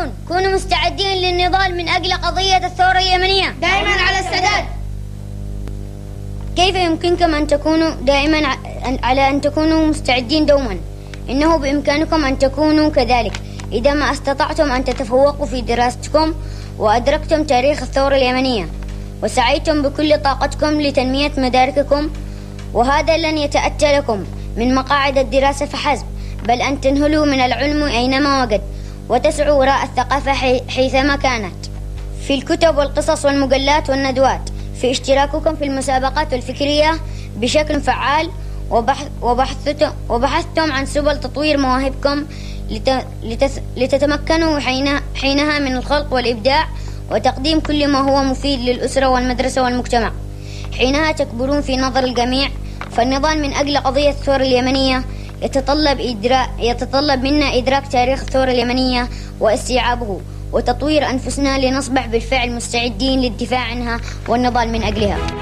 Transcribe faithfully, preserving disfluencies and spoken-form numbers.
مستعدون. كونوا مستعدين للنضال من أجل قضية الثورة اليمنية. دائما على السداد. كيف يمكنكم أن تكونوا دائما على أن تكونوا مستعدين دوما؟ إنه بإمكانكم أن تكونوا كذلك إذا ما استطعتم أن تتفوقوا في دراستكم وأدركتم تاريخ الثورة اليمنية وسعيتم بكل طاقتكم لتنمية مدارككم. وهذا لن يتأتى لكم من مقاعد الدراسة فحسب، بل أن تنهلوا من العلم أينما وجد وتسعوا وراء الثقافة حيثما كانت، في الكتب والقصص والمجلات والندوات، في اشتراككم في المسابقات الفكرية بشكل فعال، وبحث وبحثتم, وبحثتم عن سبل تطوير مواهبكم لتتمكنوا حينها من الخلق والإبداع وتقديم كل ما هو مفيد للأسرة والمدرسة والمجتمع. حينها تكبرون في نظر الجميع. فالنضال من أجل قضية الثورة اليمنية يتطلب إدراك يتطلب منا إدراك تاريخ الثورة اليمنية واستيعابه وتطوير أنفسنا لنصبح بالفعل مستعدين للدفاع عنها والنضال من أجلها.